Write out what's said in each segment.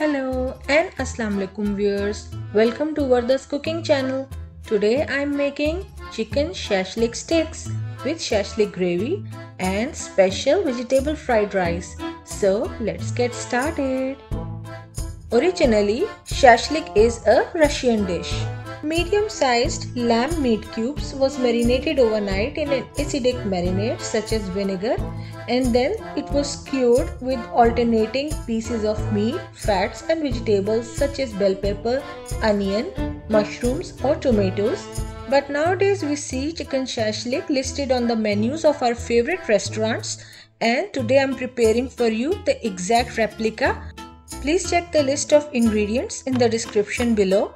Hello and Assalamu alaikum viewers. Welcome to Varda's cooking channel. Today I am making chicken shashlik sticks with shashlik gravy and special vegetable fried rice. So let's get started. Originally, shashlik is a Russian dish. Medium-sized lamb meat cubes was marinated overnight in an acidic marinade such as vinegar, and then it was cured with alternating pieces of meat, fats and vegetables such as bell pepper, onion, mushrooms or tomatoes. But nowadays we see chicken shashlik listed on the menus of our favorite restaurants, and today I am preparing for you the exact replica. Please check the list of ingredients in the description below.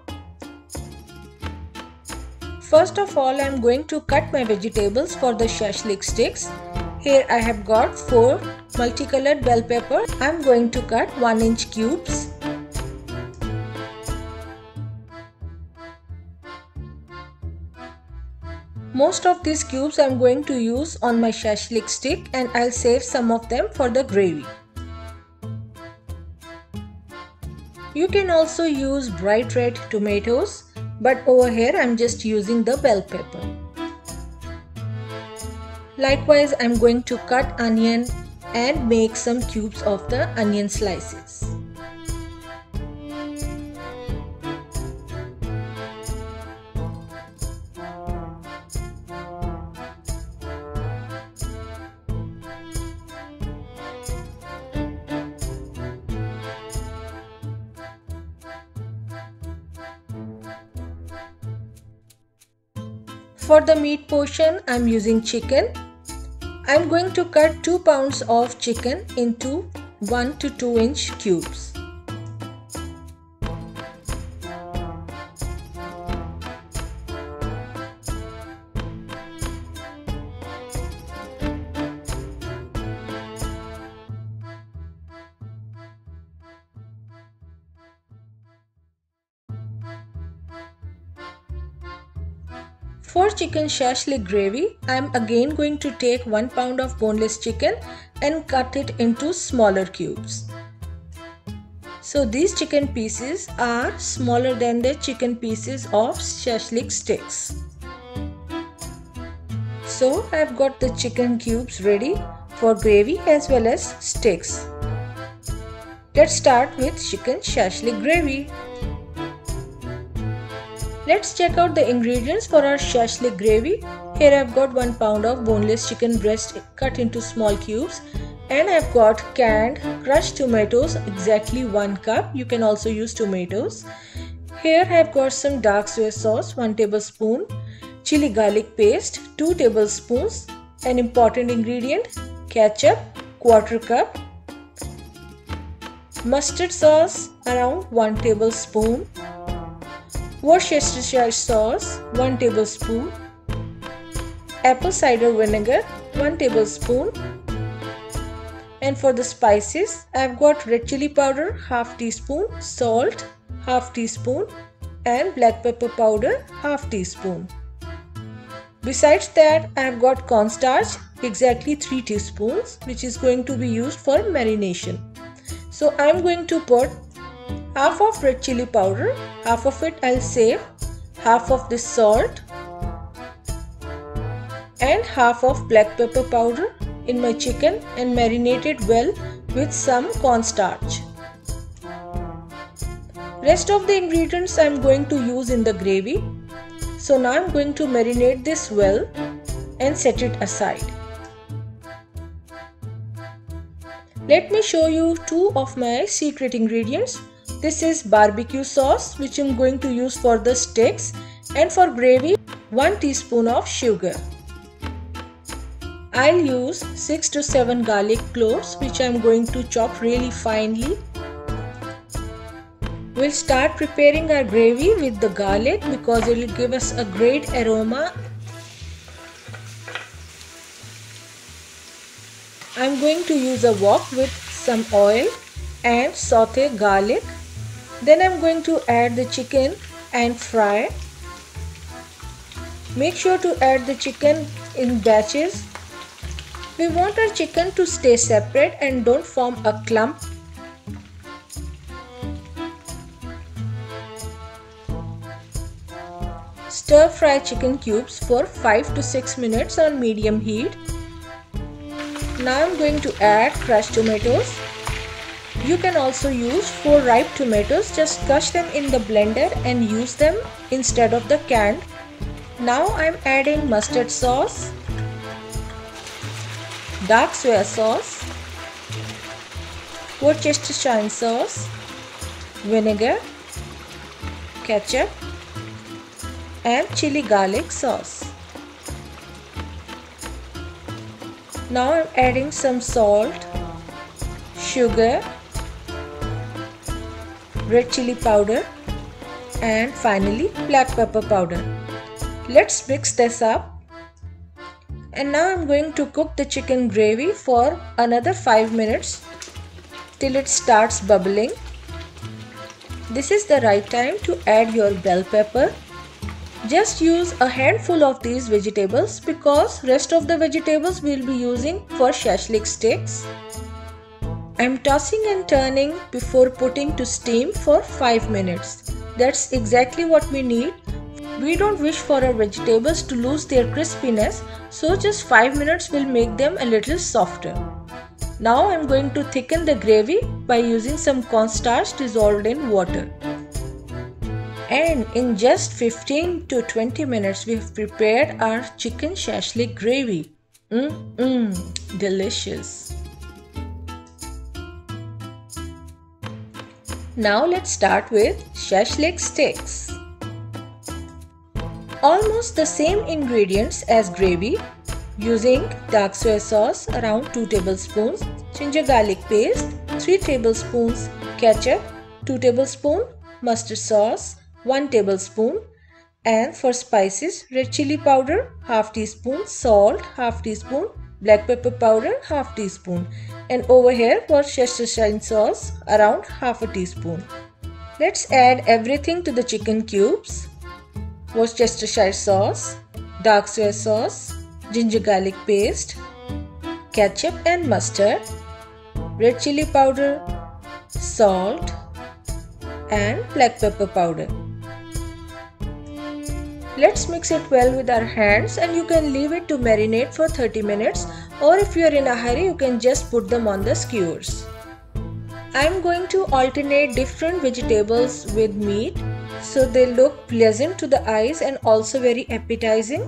First of all, I am going to cut my vegetables for the shashlik sticks. Here I have got 4 multicolored bell pepper. I am going to cut 1-inch cubes. Most of these cubes I am going to use on my shashlik stick, and I'll save some of them for the gravy. You can also use bright red tomatoes, but over here I am just using the bell pepper. Likewise, I am going to cut onion and make some cubes of the onion slices. For the meat portion, I am using chicken. I am going to cut 2 pounds of chicken into 1 to 2 inch cubes. For chicken shashlik gravy, I am again going to take 1 pound of boneless chicken and cut it into smaller cubes. So these chicken pieces are smaller than the chicken pieces of shashlik sticks. So I have got the chicken cubes ready for gravy as well as sticks. Let's start with chicken shashlik gravy. Let's check out the ingredients for our shashlik gravy. Here I have got 1 pound of boneless chicken breast cut into small cubes, and I have got canned crushed tomatoes, exactly 1 cup. You can also use tomatoes. Here I have got some dark soy sauce, 1 tablespoon, chili garlic paste, 2 tablespoons, an important ingredient, ketchup, 1/4 cup, mustard sauce, around 1 tablespoon, Worcestershire sauce, 1 tablespoon, apple cider vinegar, 1 tablespoon, and for the spices, I have got red chili powder, ½ teaspoon, salt, ½ teaspoon, and black pepper powder, ½ teaspoon. Besides that, I have got cornstarch, exactly 3 teaspoons, which is going to be used for marination. So I am going to put half of red chili powder, half of it I'll save, half of this salt, and half of black pepper powder in my chicken and marinate it well with some cornstarch. Rest of the ingredients I'm going to use in the gravy. So now I'm going to marinate this well and set it aside. Let me show you 2 of my secret ingredients. This is barbecue sauce, which I am going to use for the sticks, and for gravy 1 teaspoon of sugar. I'll use 6 to 7 garlic cloves, which I am going to chop really finely. We'll start preparing our gravy with the garlic because it will give us a great aroma. I'm going to use a wok with some oil and saute garlic. Then I'm going to add the chicken and fry. Make sure to add the chicken in batches. We want our chicken to stay separate and don't form a clump. Stir fry chicken cubes for 5 to 6 minutes on medium heat. Now I'm going to add crushed tomatoes. You can also use 4 ripe tomatoes, just crush them in the blender and use them instead of the canned. Now I'm adding mustard sauce, dark soya sauce, Worcestershire sauce, vinegar, ketchup and chili garlic sauce. Now I'm adding some salt, sugar, red chili powder and finally black pepper powder. Let's mix this up. And now I'm going to cook the chicken gravy for another 5 minutes till it starts bubbling. This is the right time to add your bell pepper. Just use a handful of these vegetables because rest of the vegetables we'll be using for shashlik sticks. I'm tossing and turning before putting to steam for 5 minutes. That's exactly what we need. We don't wish for our vegetables to lose their crispiness, so just 5 minutes will make them a little softer. Now I'm going to thicken the gravy by using some cornstarch dissolved in water. And in just 15 to 20 minutes we have prepared our chicken shashlik gravy. Delicious. Now let's start with shashlik sticks. Almost the same ingredients as gravy, using dark soy sauce around 2 tablespoons, ginger garlic paste 3 tablespoons, ketchup 2 tablespoons, mustard sauce 1 tablespoon, and for spices red chili powder half teaspoon, salt half teaspoon, black pepper powder half teaspoon, and over here Worcestershire sauce around half a teaspoon. Let's add everything to the chicken cubes. Worcestershire sauce, dark soy sauce, ginger garlic paste, ketchup and mustard, red chili powder, salt and black pepper powder. Let's mix it well with our hands and you can leave it to marinate for 30 minutes, or if you are in a hurry you can just put them on the skewers. I am going to alternate different vegetables with meat so they look pleasant to the eyes and also very appetizing.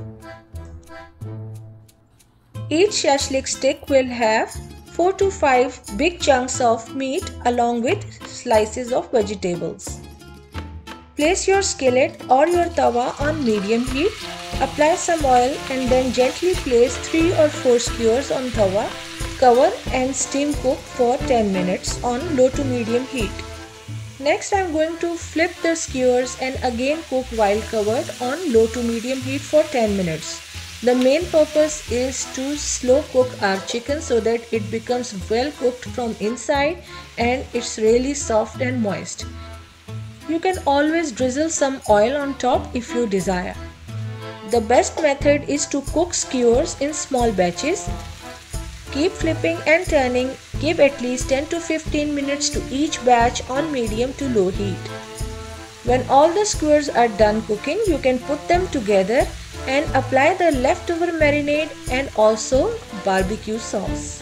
Each shashlik stick will have 4 to 5 big chunks of meat along with slices of vegetables. Place your skillet or your tawa on medium heat, apply some oil and then gently place 3 or 4 skewers on tawa, cover and steam cook for 10 minutes on low to medium heat. Next I am going to flip the skewers and again cook while covered on low to medium heat for 10 minutes. The main purpose is to slow cook our chicken so that it becomes well cooked from inside and it's really soft and moist. You can always drizzle some oil on top if you desire. The best method is to cook skewers in small batches. Keep flipping and turning, give at least 10 to 15 minutes to each batch on medium to low heat. When all the skewers are done cooking, you can put them together and apply the leftover marinade and also barbecue sauce.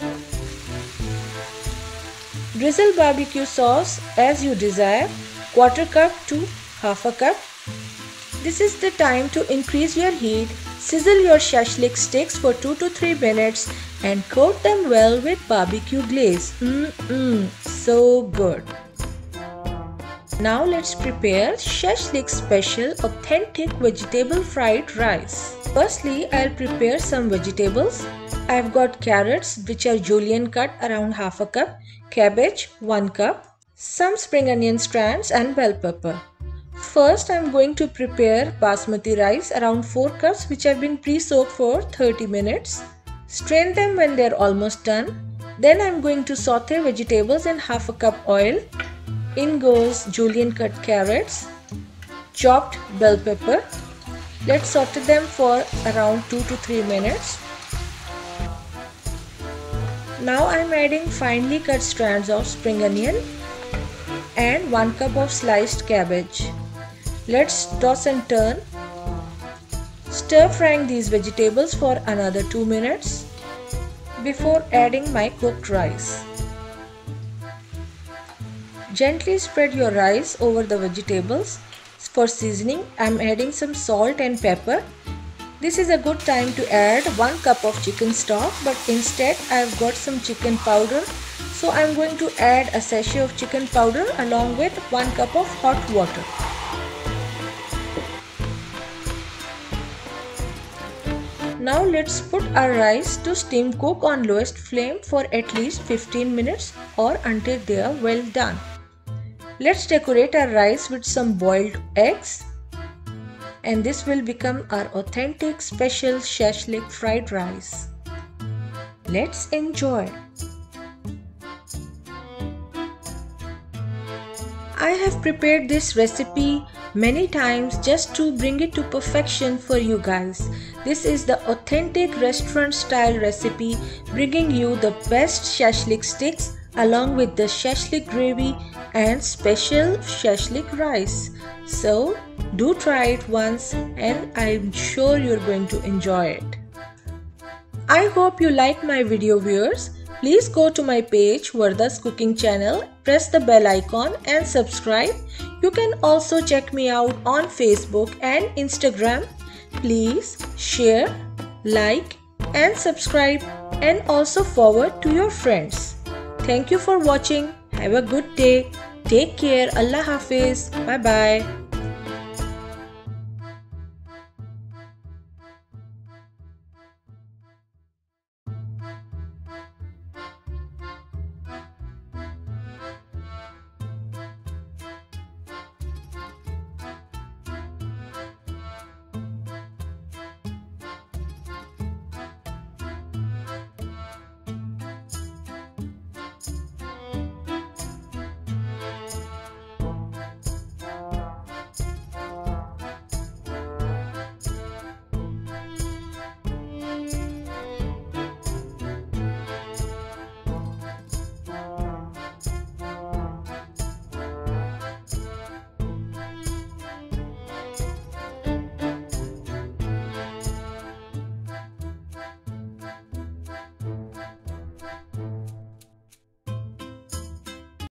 Drizzle barbecue sauce as you desire, quarter cup to half a cup. This is the time to increase your heat, sizzle your shashlik sticks for 2 to 3 minutes and coat them well with barbecue glaze. So good. Now let's prepare shashlik special authentic vegetable fried rice. Firstly, I'll prepare some vegetables. I've got carrots which are julienne cut around half a cup, cabbage 1 cup, some spring onion strands and bell pepper. First, I'm going to prepare basmati rice around 4 cups which have been pre-soaked for 30 minutes. Strain them when they're almost done. Then I'm going to saute vegetables in half a cup oil. In goes julienne cut carrots, chopped bell pepper. Let's saute them for around 2 to 3 minutes. Now I'm adding finely cut strands of spring onion and 1 cup of sliced cabbage. Let's toss and turn. stir frying these vegetables for another 2 minutes before adding my cooked rice. Gently spread your rice over the vegetables. For seasoning, I am adding some salt and pepper. This is a good time to add 1 cup of chicken stock, but instead I have got some chicken powder. So I am going to add a sachet of chicken powder along with 1 cup of hot water. Now let's put our rice to steam cook on lowest flame for at least 15 minutes or until they are well done. Let's decorate our rice with some boiled eggs, and this will become our authentic special shashlik fried rice. Let's enjoy. I have prepared this recipe many times just to bring it to perfection for you guys. This is the authentic restaurant style recipe, bringing you the best shashlik sticks along with the shashlik gravy and special shashlik rice. So do try it once and I'm sure you're going to enjoy it. I hope you like my video, viewers. Please go to my page Vardha's Cooking Channel, press the bell icon and subscribe. You can also check me out on Facebook and Instagram. Please share, like and subscribe and also forward to your friends. Thank you for watching. Have a good day. Take care. Allah Hafiz. Bye bye.